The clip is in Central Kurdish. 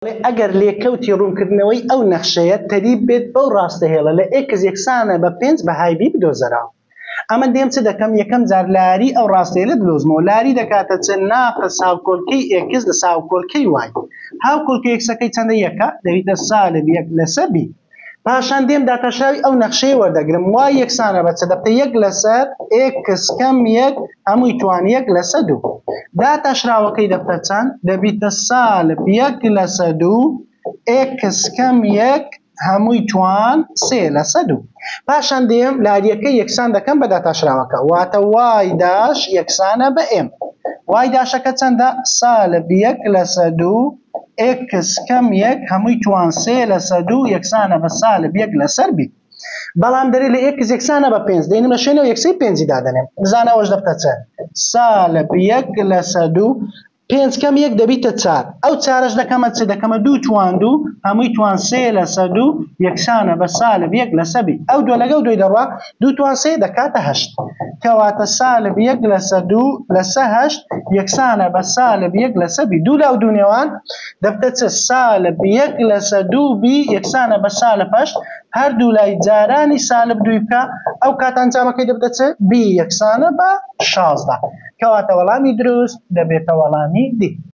ئەگەر لێکەوتی ڕوونکردنەوەی ئەو نەخشەیە تەریب بێت بەو ڕاستەهێڵە لە x یەکسانە بە 5 بە هایبی بدۆزەرەوە. ئەمە دێم چ دەکەم یەکەم جار لاری ئەو ڕاستەهێڵە دۆزمەوە. لاری دەکاتە چ ناقص هاوکۆڵکەی x لە هاوکۆڵکەی y. هاوکۆڵکەی xەکەی چەندە یەکە دەبێتە سالب 1 لەسەر b. پاشان دێم داتەشاوی ئەو نەخشەی وەردەگرم y یەکسانە بە چ دەبتە 1 لەسەر x کەم 1 هەمووی توان 1 لەسەر 2. داتەشراوەکەی دەبتە چەند دەبێتە سالب 1 لەسەر 2 x کەم 1 هەمووی توان 3 لەسەر 2. پاشان دێم لاریەکەی یەکسان دەکەم بە داتەشراوەکە واتە y داش یەکسانە بە m. y داشەکە چەندە سالب 1 لەسەر 2 x کەم 1 هەمووی توان 3 لەسەر 2 یەکسانە بە سالب 1 لەسەر b. بەڵام دەرێ لە x یەکسانە بە 5 دێنم لە شوێنەوە یەکسەی 5 دادەنێم. بزانە ئەوەش دەبتە چەند سالب 1 لەسەر 2 5 کەم 1 دەبیتە 4. ئەو 4ش دەکەمە چ دەکەمە 2 توان 2 هەمووی توان 3 لەسەر 2 یەکسانە بە سالب 1 لەسەر b. ئەو دو لەگەڵ دوی دەڕوا 2 توان 3 دەکاتە 8 کەواتە سالب 1 لەسەر 2 لەسەر 8 یەکسانە بە سالب 1 لەسەر b. 2 لەو دوو نێوان دەبتە چ سالب 1 لەسەر 2 b یەکسانە بە سالب 8 هەردوو لای جارانی سالب 2 بکە ئەو کات ئەنجامەکەی دەبتە چ b یەکسانە بە 16. کەواتە وەڵامی دروست دەبێتە وەڵامی d.